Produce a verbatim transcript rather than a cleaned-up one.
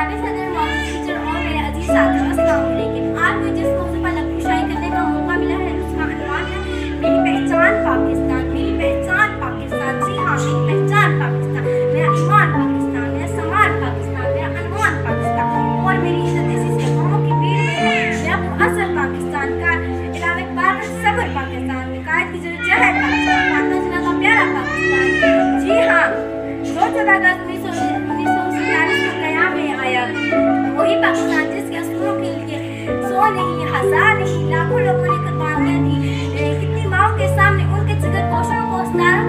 जनाब सदर, मौजूद टीचर और मेरे अजीज साथियों, अस्सलाम वालेकुम। आज मुझे जिस मौजूद पर नक्काशी करने का मौका मिला है उसका अनवान है मेरी पहचान पाकिस्तान। मेरी पहचान पाकिस्तान, जी हाँ मेरी पहचान पाकिस्तान, मेरा ईमान पाकिस्तान, मेरा समान पाकिस्तान, मेरा अनवान पाकिस्तान और मेरी इज्जत ऐसी सैकड़ों की भीड़ में है। मेरा असल पाकिस्तान का इलावे बार सबर पाकिस्तान में कायद की जहर पाकिस्तान, माता जिला का प्यारा पाकिस्तान। जी हाँ, जो चौदह अगस्त उन्नीस सौ उन्नीस सौ सैंतालीस में कयाम में आया वही पाकिस्तान जिसके असूलों के लिए सौ नहीं हजार नहीं लाखों लोगों ने कुर्बानियां दी। कितनी माओ के सामने उनके जिगर गोशों को